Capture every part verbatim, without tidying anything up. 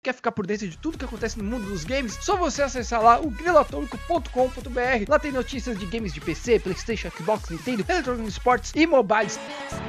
Quer ficar por dentro de tudo que acontece no mundo dos games? Só você acessar lá o grilatômico ponto com ponto br. Lá tem notícias de games de P C, PlayStation, Xbox, Nintendo, Electronic Sports e mobiles.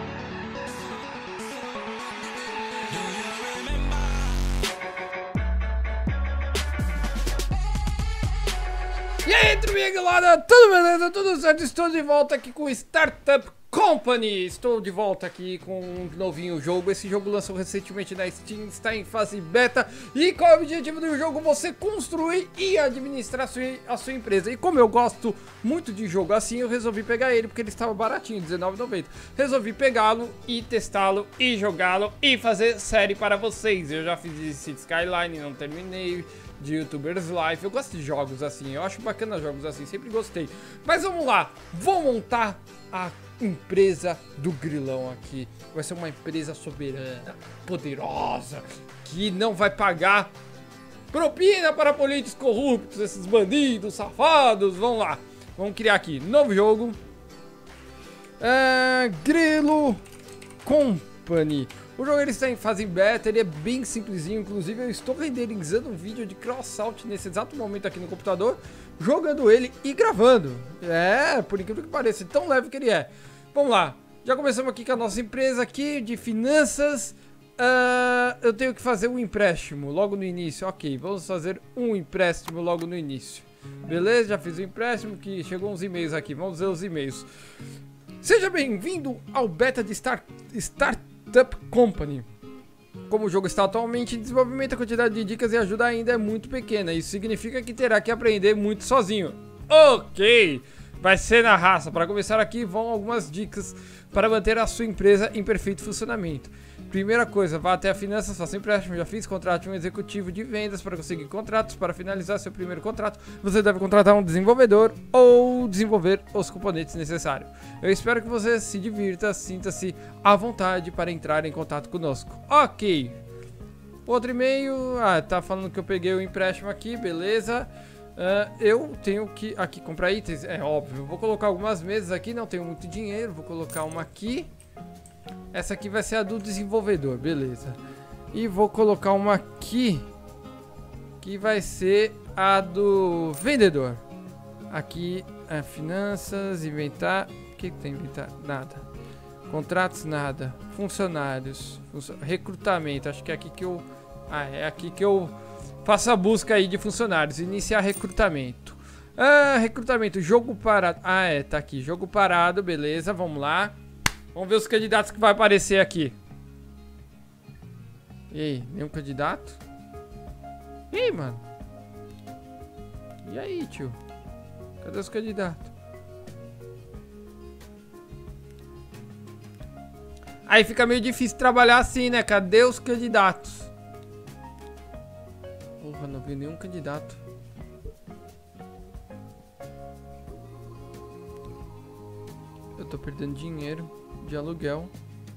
E aí, turminha galera, tudo beleza? Tudo certo? Estou de volta aqui com Startup Company. Estou de volta aqui com um novinho jogo. Esse jogo lançou recentemente na Steam, está em fase beta. E qual é o objetivo do jogo? Você construir e administrar a sua, a sua empresa. E como eu gosto muito de jogo assim, eu resolvi pegar ele porque ele estava baratinho, dezenove reais e noventa centavos. Resolvi pegá-lo e testá-lo e jogá-lo e fazer série para vocês. Eu já fiz esse Skyline, não terminei. De YouTubers Live, eu gosto de jogos assim, eu acho bacana jogos assim, sempre gostei. Mas vamos lá, vou montar a empresa do Grilão aqui. Vai ser uma empresa soberana, poderosa, que não vai pagar propina para políticos corruptos, esses bandidos, safados. Vamos lá, vamos criar aqui, novo jogo. É, Grilo Company. O jogo ele está em fase beta, ele é bem simplesinho, inclusive eu estou renderizando um vídeo de Crossout nesse exato momento aqui no computador, jogando ele e gravando. É, por incrível que pareça, tão leve que ele é. Vamos lá, já começamos aqui com a nossa empresa aqui de finanças. Uh, eu tenho que fazer um empréstimo logo no início, ok, vamos fazer um empréstimo logo no início. Beleza, já fiz o empréstimo, que chegou uns e-mails aqui, vamos ver os e-mails. Seja bem-vindo ao beta de Start... Start Startup Company. Como o jogo está atualmente em desenvolvimento, a quantidade de dicas e ajuda ainda é muito pequena. Isso significa que terá que aprender muito sozinho. Ok, vai ser na raça. Para começar aqui vão algumas dicas para manter a sua empresa em perfeito funcionamento. Primeira coisa, vá até a finanças, faça empréstimo. Já fiz, contrate um executivo de vendas para conseguir contratos. Para finalizar seu primeiro contrato, você deve contratar um desenvolvedor ou desenvolver os componentes necessários. Eu espero que você se divirta, sinta-se à vontade para entrar em contato conosco. Ok. Outro e-mail, ah, tá falando que eu peguei o empréstimo aqui, beleza. Uh, eu tenho que aqui comprar itens, é óbvio. Vou colocar algumas mesas aqui, não tenho muito dinheiro, vou colocar uma aqui. Essa aqui vai ser a do desenvolvedor, beleza. E vou colocar uma aqui, que vai ser a do vendedor. Aqui é finanças, inventar. O que, que tem inventar? Nada. Contratos, nada. Funcionários, func... recrutamento. Acho que é aqui que eu. Ah, é aqui que eu faço a busca aí de funcionários. Iniciar recrutamento. Ah, recrutamento, jogo parado. Ah, é, tá aqui. Jogo parado, beleza, vamos lá. Vamos ver os candidatos que vai aparecer aqui. E aí, nenhum candidato? E aí, mano? E aí, tio? Cadê os candidatos? Aí fica meio difícil trabalhar assim, né? Cadê os candidatos? Porra, não vi nenhum candidato. Eu tô perdendo dinheiro de aluguel.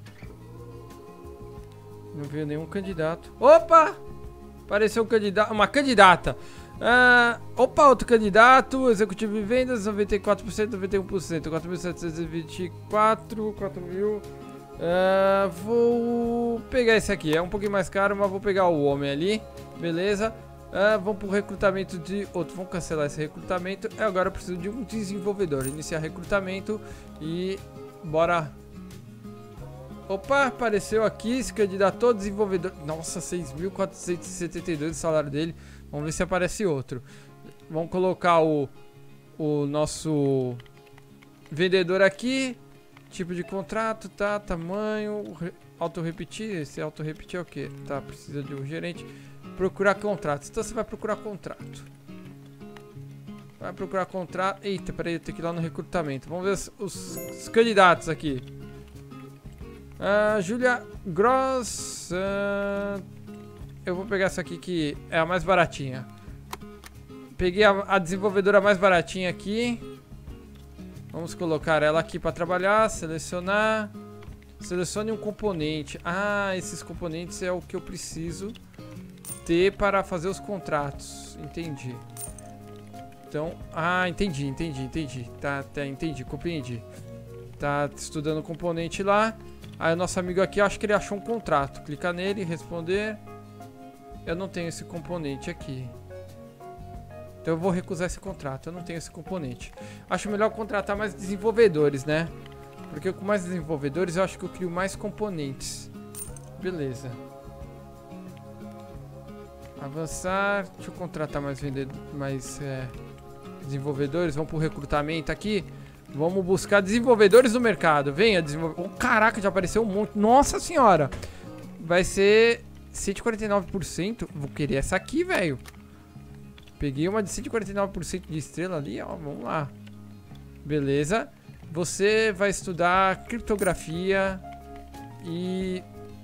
Não veio nenhum candidato. Opa! Apareceu um candidato, uma candidata. Ah, opa, outro candidato. Executivo de vendas, noventa e quatro por cento, noventa e um por cento. quatro mil setecentos e vinte e quatro, quatro mil. Ah, vou pegar esse aqui. É um pouquinho mais caro, mas vou pegar o homem ali. Beleza. Ah, vamos pro recrutamento de outro. Vamos cancelar esse recrutamento. E agora eu preciso de um desenvolvedor. Iniciar recrutamento e bora. Opa, apareceu aqui, se candidatou desenvolvedor. Nossa, seis mil quatrocentos e setenta e dois o salário dele. Vamos ver se aparece outro. Vamos colocar o, o nosso vendedor aqui. Tipo de contrato, tá? Tamanho, auto-repetir. Esse auto-repetir é o que? Tá, precisa de um gerente. Procurar contratos. Então você vai procurar contrato. Vai procurar contrato. Eita, peraí, eu tenho que ir lá no recrutamento. Vamos ver os, os, os candidatos aqui. Uh, Julia Gross. Uh, eu vou pegar essa aqui que é a mais baratinha. Peguei a, a desenvolvedora mais baratinha aqui. Vamos colocar ela aqui para trabalhar. Selecionar. Selecione um componente. Ah, esses componentes é o que eu preciso ter para fazer os contratos. Entendi. Então, ah, entendi, entendi, entendi. Tá, tá, entendi, compreendi. Tá estudando o componente lá. Aí o nosso amigo aqui, acho que ele achou um contrato. Clica nele, responder. eu não tenho esse componente aqui. Então eu vou recusar esse contrato, eu não tenho esse componente. Acho melhor contratar mais desenvolvedores, né? Porque com mais desenvolvedores eu acho que eu crio mais componentes. Beleza. Avançar. Deixa eu contratar mais vendedores, mais é, desenvolvedores. Vamos pro recrutamento aqui. Vamos buscar desenvolvedores do mercado. Venha, desenvolvedor. Oh, caraca, já apareceu um monte. Nossa senhora. Vai ser cento e quarenta e nove por cento. Vou querer essa aqui, velho. Peguei uma de cento e quarenta e nove por cento de estrela ali, ó. Vamos lá. Beleza. Você vai estudar criptografia e...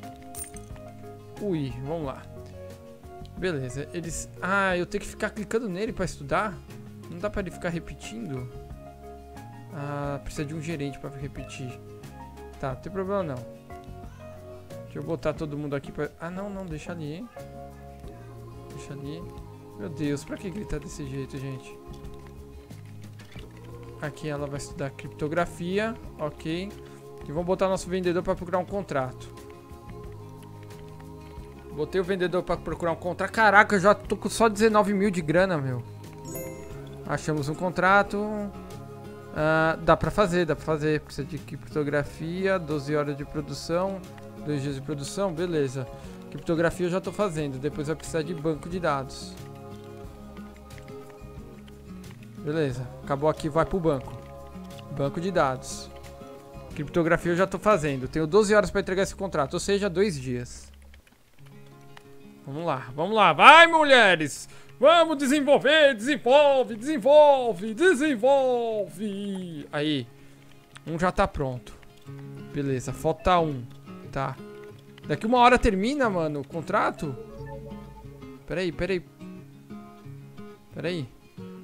Ui, vamos lá. Beleza, eles... Ah, eu tenho que ficar clicando nele pra estudar? Não dá pra ele ficar repetindo? Ah, precisa de um gerente pra repetir. Tá, não tem problema não. Deixa eu botar todo mundo aqui pra... Ah, não, não, deixa ali. Deixa ali. Meu Deus, pra que gritar desse jeito, gente? Aqui ela vai estudar criptografia, ok. E vamos botar nosso vendedor pra procurar um contrato. Botei o vendedor pra procurar um contrato. Caraca, eu já tô com só dezenove mil de grana, meu. Achamos um contrato. Ah, dá pra fazer, dá pra fazer. Precisa de criptografia, doze horas de produção, dois dias de produção, beleza. Criptografia eu já tô fazendo. Depois vai precisar de banco de dados. Beleza, acabou aqui, vai pro banco. Banco de dados. Criptografia eu já tô fazendo. Tenho doze horas pra entregar esse contrato, ou seja, dois dias. Vamos lá, vamos lá. Vai, mulheres! Vamos desenvolver, desenvolve, desenvolve, desenvolve. Aí. Um já tá pronto. Beleza, falta um. Tá. Daqui uma hora termina, mano, o contrato? Peraí, peraí. Peraí.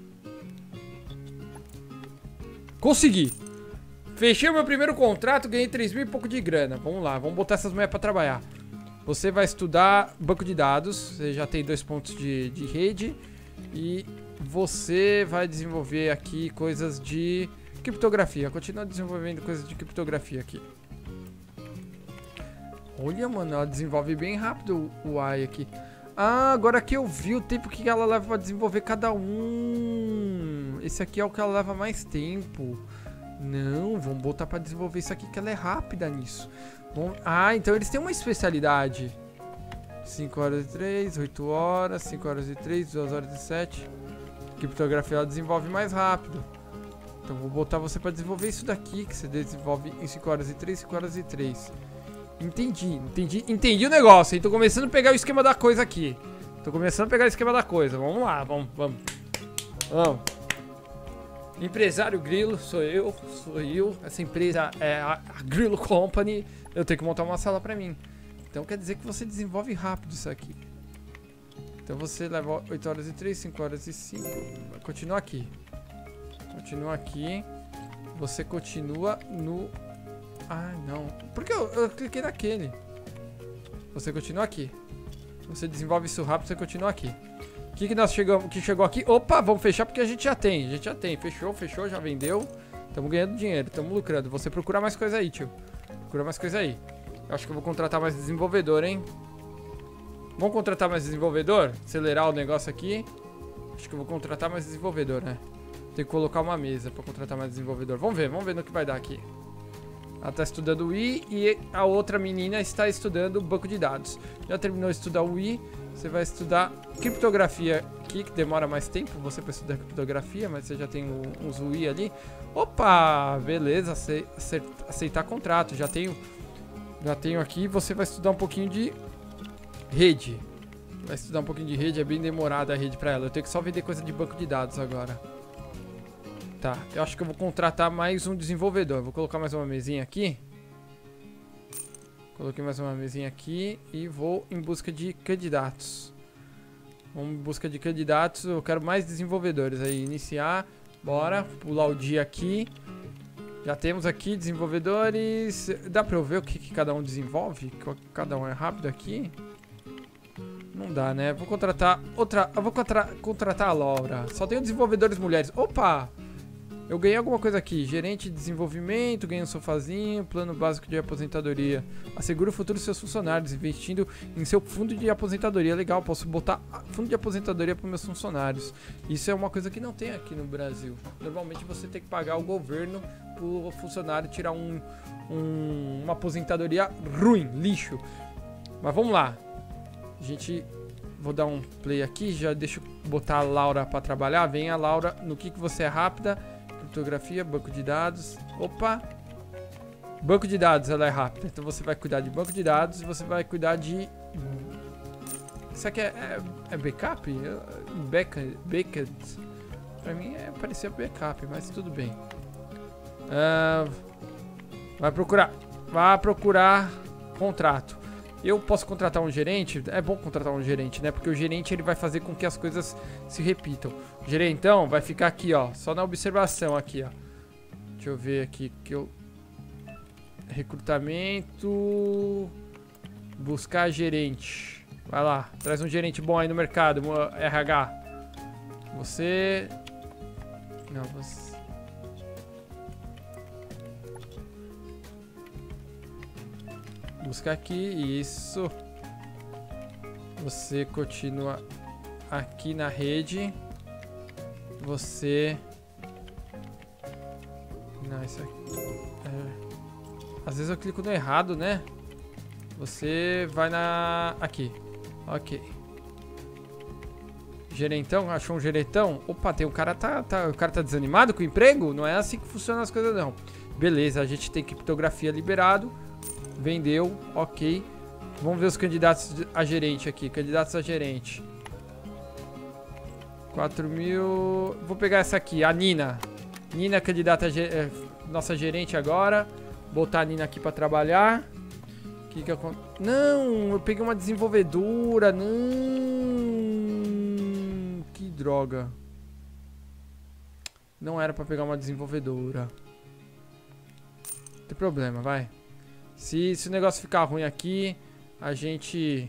Consegui. Fechei o meu primeiro contrato, ganhei três mil e pouco de grana. Vamos lá, vamos botar essas mulheres pra trabalhar. Você vai estudar banco de dados. Você já tem dois pontos de, de rede. E você vai desenvolver aqui coisas de criptografia. Continua desenvolvendo coisas de criptografia aqui. Olha, mano, ela desenvolve bem rápido o A I aqui. Ah, agora que eu vi o tempo que ela leva pra desenvolver cada um. Esse aqui é o que ela leva mais tempo. Não, vamos botar pra desenvolver isso aqui que ela é rápida nisso. Bom, ah, então eles têm uma especialidade. cinco horas e três, oito horas, cinco horas e três, duas horas e sete. Criptografia ela desenvolve mais rápido. Então vou botar você pra desenvolver isso daqui, que você desenvolve em cinco horas e três, cinco horas e três. Entendi, entendi, entendi o negócio, hein? Tô começando a pegar o esquema da coisa aqui. Tô começando a pegar o esquema da coisa. Vamos lá, vamos, vamos. Vamos. Empresário Grilo, sou eu, sou eu. Essa empresa é a, a Grilo Company. Eu tenho que montar uma sala pra mim. Então quer dizer que você desenvolve rápido isso aqui. Então você leva oito horas e três, cinco horas e cinco. Continua aqui. Continua aqui. Você continua no... Ah, não. Por que eu, eu cliquei naquele? Você continua aqui. Você desenvolve isso rápido, você continua aqui. O que, que nós chegamos, que chegou aqui? Opa, vamos fechar porque a gente já tem. A gente já tem. Fechou, fechou, já vendeu. Estamos ganhando dinheiro, estamos lucrando. Você procura mais coisa aí, tio. Procura mais coisa aí. Eu acho que eu vou contratar mais desenvolvedor, hein? Vamos contratar mais desenvolvedor? Acelerar o negócio aqui. Acho que eu vou contratar mais desenvolvedor, né? Tem que colocar uma mesa para contratar mais desenvolvedor. Vamos ver, vamos ver no que vai dar aqui. Ela está estudando o I e a outra menina está estudando o banco de dados. Já terminou de estudar o I, você vai estudar criptografia aqui, que demora mais tempo você para estudar criptografia, mas você já tem uns U I ali. Opa, beleza, aceitar contrato, já tenho, já tenho aqui. Você vai estudar um pouquinho de rede. Vai estudar um pouquinho de rede, é bem demorada a rede para ela. Eu tenho que só vender coisa de banco de dados agora. Tá, eu acho que eu vou contratar mais um desenvolvedor. Eu vou colocar mais uma mesinha aqui. Coloquei mais uma mesinha aqui e vou em busca de candidatos. Vamos em busca de candidatos. Eu quero mais desenvolvedores aí. Iniciar. Bora. Pular o dia aqui. Já temos aqui desenvolvedores. Dá pra eu ver o que, que cada um desenvolve? Cada um é rápido aqui? Não dá, né? Vou contratar outra... Eu vou contra... contratar a Laura. Só tenho desenvolvedores mulheres. Opa! Eu ganhei alguma coisa aqui. Gerente de desenvolvimento, ganhei um sofazinho, plano básico de aposentadoria. Assegura o futuro dos seus funcionários, investindo em seu fundo de aposentadoria. Legal, posso botar fundo de aposentadoria para meus funcionários. Isso é uma coisa que não tem aqui no Brasil. Normalmente você tem que pagar o governo para o funcionário tirar um, um, uma aposentadoria ruim, lixo. Mas vamos lá. A gente... Vou dar um play aqui, já deixa eu botar a Laura para trabalhar. Vem a Laura, no que, que você é rápida. Criptografia, banco de dados. Opa! Banco de dados, ela é rápida. Então você vai cuidar de banco de dados e você vai cuidar de... Isso aqui é, é, é backup? Backup? Backup? Pra mim é, parecia backup, mas tudo bem. Uh, vai procurar. Vai procurar contrato. Eu posso contratar um gerente? É bom contratar um gerente, né? Porque o gerente ele vai fazer com que as coisas se repitam. O gerentão vai ficar aqui, ó. Só na observação aqui, ó. Deixa eu ver aqui que eu... Recrutamento... Buscar gerente. Vai lá. Traz um gerente bom aí no mercado. R H. Você... Não, você... Buscar aqui, isso. Você continua aqui na rede. Você... Não, isso aqui... É... Às vezes eu clico no errado, né? Você vai na... Aqui. Ok. Gerentão, achou um gerentão? Opa, tem um cara tá, tá, o cara tá desanimado com o emprego? Não é assim que funcionam as coisas, não. Beleza, a gente tem criptografia liberado. Vendeu, ok. Vamos ver os candidatos a gerente aqui. Candidatos a gerente. quatro mil... Vou pegar essa aqui, a Nina. Nina, candidata a ger... nossa gerente agora. Botar a Nina aqui pra trabalhar. Que que eu... Não, eu peguei uma desenvolvedora. Não. Que droga. Não era pra pegar uma desenvolvedora. Não tem problema, vai. Se, se o negócio ficar ruim aqui, a gente...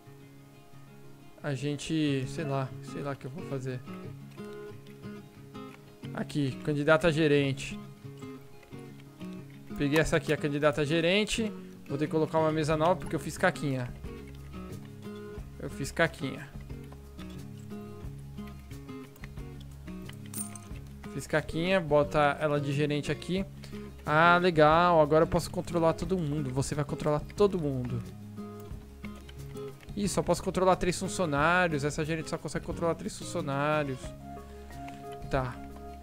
A gente... Sei lá, sei lá o que eu vou fazer. Aqui, candidata a gerente. Peguei essa aqui, a candidata a gerente. Vou ter que colocar uma mesa nova porque eu fiz caquinha. Eu fiz caquinha. Fiz caquinha, bota ela de gerente aqui. Ah, legal. Agora eu posso controlar todo mundo. Você vai controlar todo mundo. Ih, só posso controlar três funcionários. Essa gerente só consegue controlar três funcionários. Tá.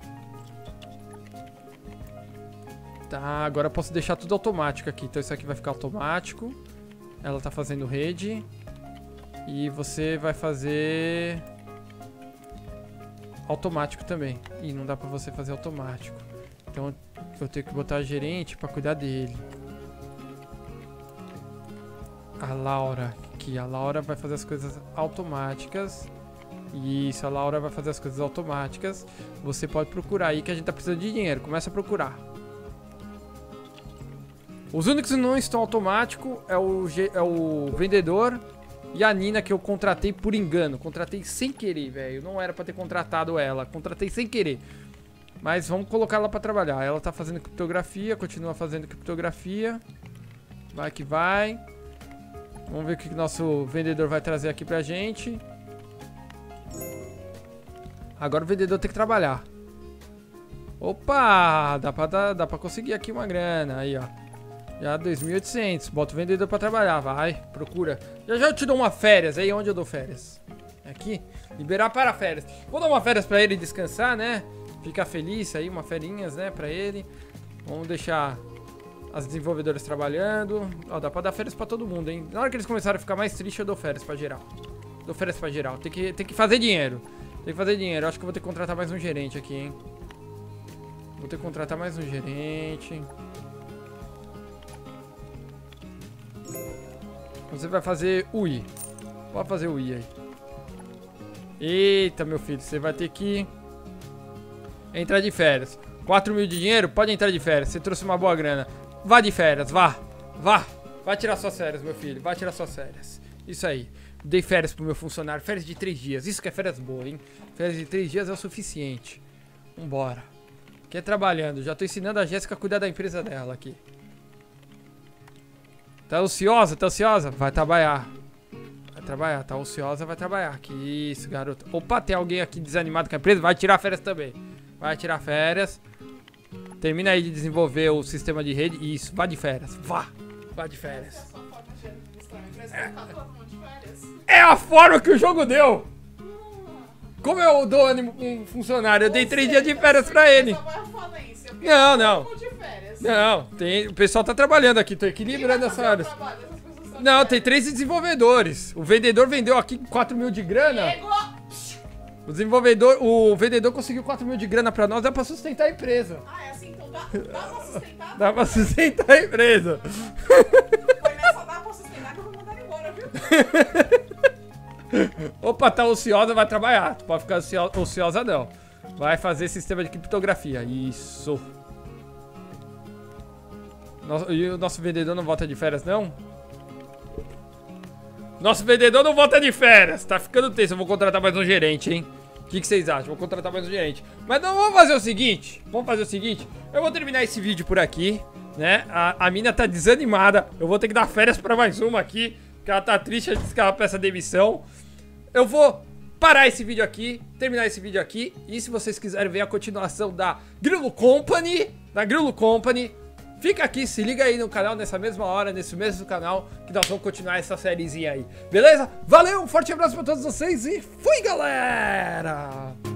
Tá, agora eu posso deixar tudo automático aqui. Então isso aqui vai ficar automático. Ela tá fazendo rede. E você vai fazer... automático também. Ih, não dá pra você fazer automático. Então... Vou ter que botar a gerente pra cuidar dele. A Laura aqui. A Laura vai fazer as coisas automáticas. Isso, a Laura vai fazer as coisas automáticas. Você pode procurar aí que a gente tá precisando de dinheiro. Começa a procurar. Os únicos que não estão automáticos é o, é o vendedor e a Nina que eu contratei por engano. Contratei sem querer, velho. Não era pra ter contratado ela. Contratei sem querer. Mas vamos colocar ela pra trabalhar. Ela tá fazendo criptografia, continua fazendo criptografia. Vai que vai. Vamos ver o que o nosso vendedor vai trazer aqui pra gente. Agora o vendedor tem que trabalhar. Opa! Dá pra, dá, dá pra conseguir aqui uma grana. Aí, ó. Já dois mil e oitocentos. Bota o vendedor pra trabalhar. Vai, procura. Já já eu te dou uma férias. Aí onde eu dou férias? Aqui. Liberar para férias. Vou dar uma férias pra ele descansar, né? Ficar feliz aí, uma ferinhas, né, pra ele. Vamos deixar as desenvolvedoras trabalhando. Ó, dá pra dar férias pra todo mundo, hein. Na hora que eles começarem a ficar mais tristes, eu dou férias pra geral. Dou férias pra geral. Tem que, tem que fazer dinheiro. Tem que fazer dinheiro. Eu acho que eu vou ter que contratar mais um gerente aqui, hein. Vou ter que contratar mais um gerente. Você vai fazer U I. Pode fazer o U I aí. Eita, meu filho, você vai ter que... entrar de férias. quatro mil de dinheiro? Pode entrar de férias. Você trouxe uma boa grana. Vá de férias, vá. Vá. Vai tirar suas férias, meu filho. Vai tirar suas férias. Isso aí. Dei férias pro meu funcionário. Férias de três dias. Isso que é férias boas, hein? Férias de três dias é o suficiente. Vambora. Quem é trabalhando? Já tô ensinando a Jéssica a cuidar da empresa dela aqui. Tá ociosa? Tá ociosa? Vai trabalhar. Vai trabalhar. Tá ociosa, vai trabalhar. Que isso, garoto. Opa, tem alguém aqui desanimado com a empresa? Vai tirar férias também. Vai tirar férias. Termina aí de desenvolver o sistema de rede. Isso, vá de férias. Vá. Vá de férias. É a forma que o jogo deu. Como eu dou ânimo com um funcionário? Eu dei três dias de férias pra ele. Não, não. Não, tem, o pessoal tá trabalhando aqui. Tô equilibrando essa área. Não, tem três desenvolvedores. O vendedor vendeu aqui quatro mil de grana. O desenvolvedor, o vendedor conseguiu quatro mil de grana pra nós. Dá pra sustentar a empresa. Ah, é assim, então dá, dá pra sustentar? Dá pra sustentar a empresa. Foi nessa, dá pra sustentar que eu vou mandar embora, viu? Opa, tá ociosa, vai trabalhar. Tu pode ficar ocio- ociosa não. Vai fazer sistema de criptografia. Isso. Nosso, e o nosso vendedor não volta de férias, não? Nosso vendedor não volta de férias. Tá ficando tenso. Eu vou contratar mais um gerente, hein? O que, que vocês acham? Vou contratar mais um gerente. Mas não, vamos fazer o seguinte. Vamos fazer o seguinte. Eu vou terminar esse vídeo por aqui, né? A, a mina tá desanimada. Eu vou ter que dar férias pra mais uma aqui. Porque ela tá triste, ela disse que ela peça demissão. Eu vou parar esse vídeo aqui, terminar esse vídeo aqui. E se vocês quiserem ver a continuação da Grilo Company, da Grilo Company, fica aqui, se liga aí no canal, nessa mesma hora, nesse mesmo canal, que nós vamos continuar essa sériezinha aí. Beleza? Valeu, um forte abraço pra todos vocês e fui, galera!